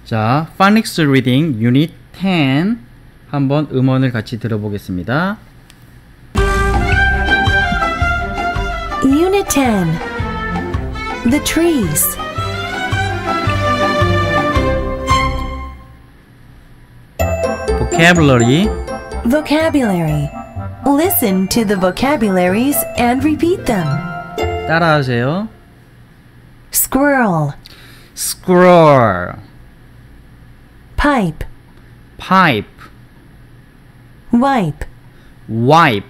자, Phonics Reading Unit 10 한번 음원을 같이 들어보겠습니다. Unit 10 The Trees Vocabulary Vocabulary Listen to the vocabularies and repeat them. 따라하세요. Squirrel Squirrel Pipe Pipe Wipe Wipe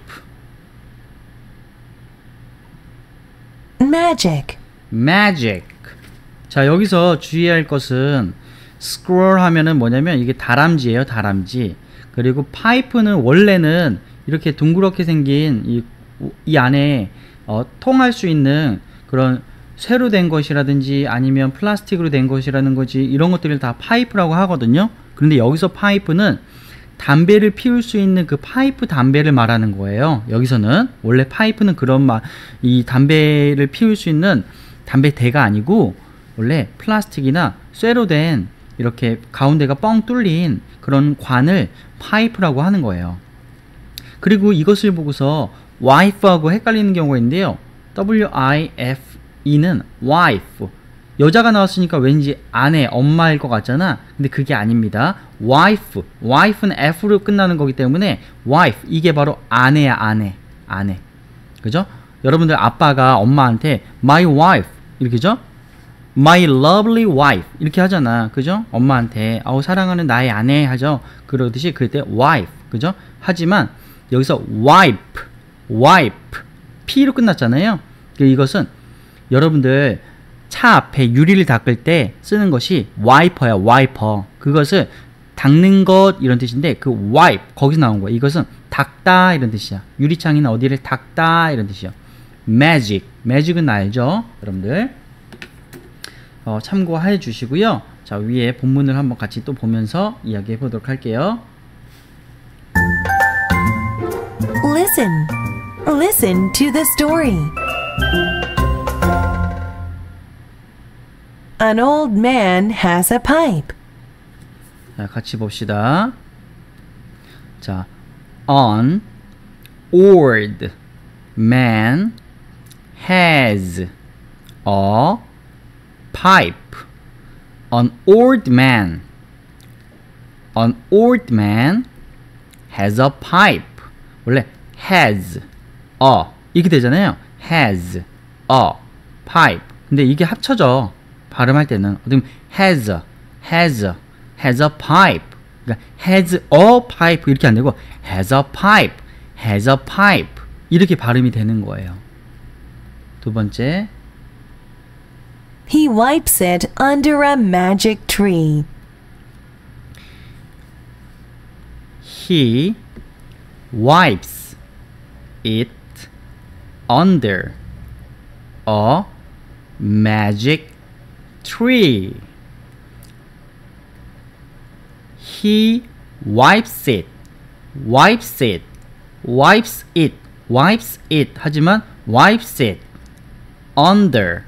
Magic Magic. 자, 여기서 주의할 것은 squirrel 하면은 뭐냐면 이게 다람쥐예요, 다람쥐. 그리고 파이프는 원래는 이렇게 둥그렇게 생긴 이 안에 통할 수 있는 그런 쇠로 된 것이라든지 아니면 플라스틱으로 된 것이라는 거지, 이런 것들을 다 파이프라고 하거든요. 그런데 여기서 파이프는 담배를 피울 수 있는 그 파이프 담배를 말하는 거예요. 여기서는 원래 파이프는 그런 이 담배를 피울 수 있는 담배대가 아니고 원래 플라스틱이나 쇠로 된 이렇게 가운데가 뻥 뚫린 그런 관을 파이프라고 하는 거예요. 그리고 이것을 보고서 wife하고 헷갈리는 경우가 있는데요. W-I-F-E는 wife. 여자가 나왔으니까 왠지 아내, 엄마일 것 같잖아. 근데 그게 아닙니다. wife. wife는 F로 끝나는 거기 때문에 wife. 이게 바로 아내야, 아내. 아내. 그죠? 여러분들 아빠가 엄마한테 my wife. 이렇게죠? My lovely wife. 이렇게 하잖아. 그죠? 엄마한테. 사랑하는 나의 아내 하죠. 그러듯이 그때 wife. 그죠? 하지만 여기서 wipe. wipe. P로 끝났잖아요. 이것은 여러분들 차 앞에 유리를 닦을 때 쓰는 것이 와이퍼야, 와이퍼. 그것을 닦는 것 이런 뜻인데 그 wipe 거기서 나온 거야. 이것은 닦다 이런 뜻이야. 유리창이나 어디를 닦다 이런 뜻이야. magic. magic은 알죠? 여러분들 참고해 주시고요. 자, 위에 본문을 한번 같이 또 보면서 이야기해 보도록 할게요. Listen. Listen to the story. An old man has a pipe. 자, 같이 봅시다. 자, an old man has a pipe. An old man. An old man has a pipe. 원래 has a 이렇게 되잖아요. has a pipe. 근데 이게 합쳐져. 발음할 때는 어떻게 has a pipe. 그러니까 has a pipe 이렇게 안 되고 has a pipe 이렇게 발음이 되는 거예요. 두 번째. He wipes it under a magic tree. He wipes it under a magic tree. He wipes it 하지만 wipes it under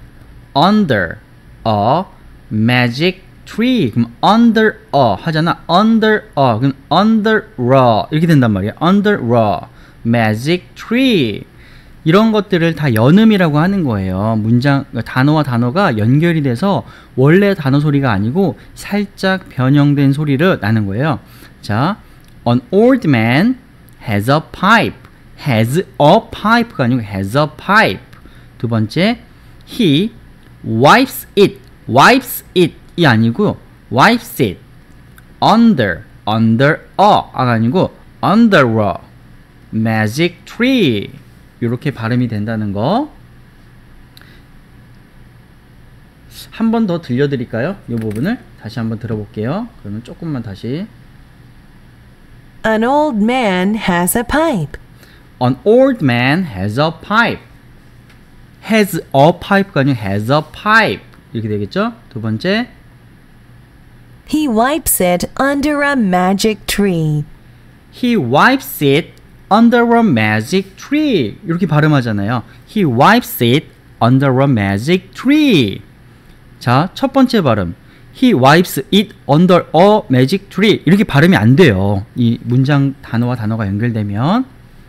a magic tree. 그럼 under a 하잖아. under a 그럼 under a 이렇게 된단 말이야. under a magic tree. 이런 것들을 다 연음이라고 하는 거예요. 문장, 단어와 단어가 연결이 돼서 원래 단어 소리가 아니고 살짝 변형된 소리를 나는 거예요. 자, an old man has a pipe. has a pipe가 아니고 has a pipe. 두 번째, he wipes it 이 아니고 wipes it under a가 아니고 under a magic tree. 이렇게 발음이 된다는 거. 한 번 더 들려드릴까요? 이 부분을 다시 한번 들어볼게요. 그러면 조금만 다시. An old man has a pipe. An old man has a pipe. has a pipe가 아니고 has a pipe. 이렇게 되겠죠? 두 번째. He wipes it under a magic tree. He wipes it under a magic tree. 이렇게 발음하잖아요. He wipes it under a magic tree. 자, 첫 번째 발음. He wipes it under a magic tree. 이렇게 발음이 안 돼요. 이 문장 단어와 단어가 연결되면.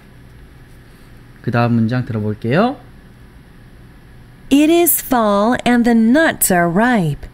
그 다음 문장 들어볼게요. It is fall and the nuts are ripe.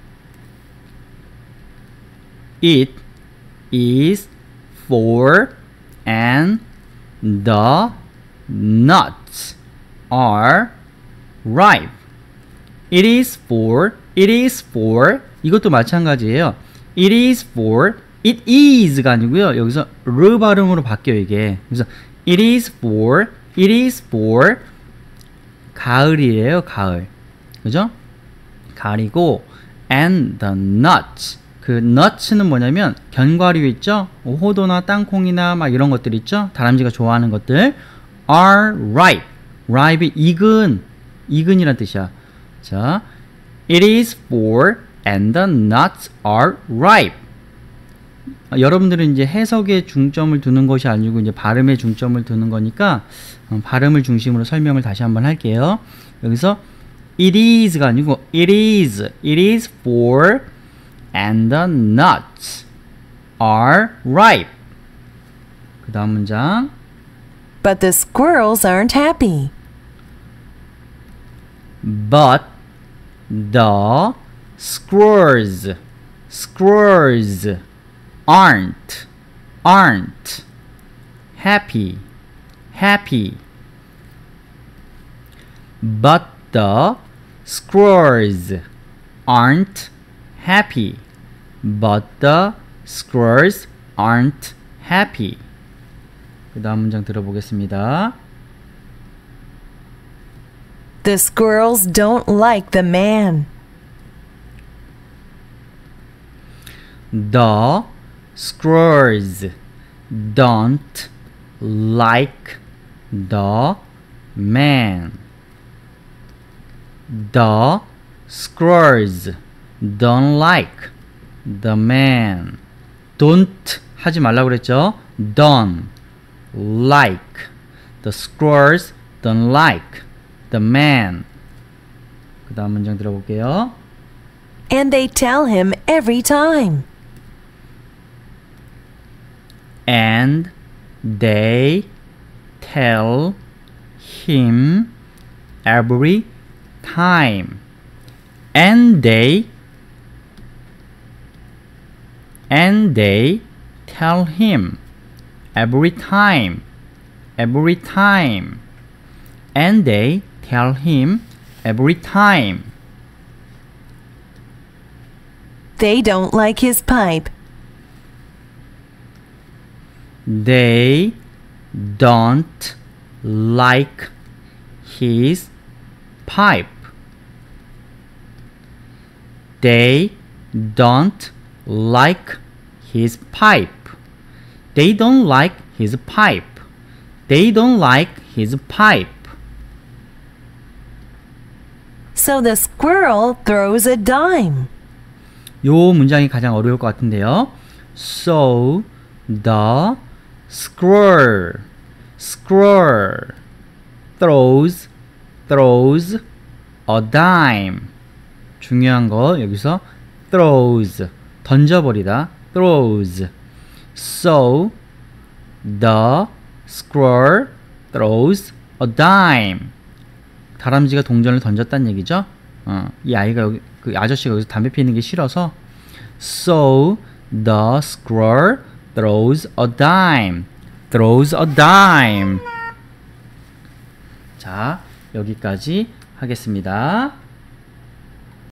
It is fall and the nuts are ripe. It is for, it is for. 이것도 마찬가지예요. It is for, it is가 아니고요. 여기서 르 발음으로 바뀌어요, 이게. 그래서 it is for 가을이에요, 가을. 그죠? 가을이고 and the nuts. 그 nuts는 뭐냐면 견과류 있죠? 호두나 땅콩이나 막 이런 것들 있죠? 다람쥐가 좋아하는 것들. are ripe. ripe이 익은이란 뜻이야. 자, it is for and the nuts are ripe. 여러분들은 이제 해석에 중점을 두는 것이 아니고 이제 발음에 중점을 두는 거니까 발음을 중심으로 설명을 다시 한번 할게요. 여기서 it is가 아니고 it is for and the nuts are ripe. 그 다음 문장. But the squirrels aren't happy. But the squirrels aren't happy. But the squirrels aren't happy. But the squirrels aren't happy. 그 다음 문장 들어보겠습니다. The squirrels don't like the man. The squirrels don't like the man. The squirrels don't like the man. Don't 하지 말라고 그랬죠? Don't like. The squirrels don't like the man. 그 다음 문장 들어볼게요. And they tell him every time. And they tell him every time. And they tell him every time. Every time. And they tell him every time. They don't like his pipe. They don't like his pipe. They don't like his pipe. They don't like his pipe. They don't like his pipe. So the squirrel throws a dime. 요 문장이 가장 어려울 것 같은데요. So the squirrel throws a dime. 중요한 거 여기서 throws 던져버리다. throws. So the squirrel throws a dime. 다람쥐가 동전을 던졌다는 얘기죠. 이 아이가 여기 그 아저씨가 여기서 담배 피우는 게 싫어서 So the squirrel throws a dime. throws a dime. 자, 여기까지 하겠습니다.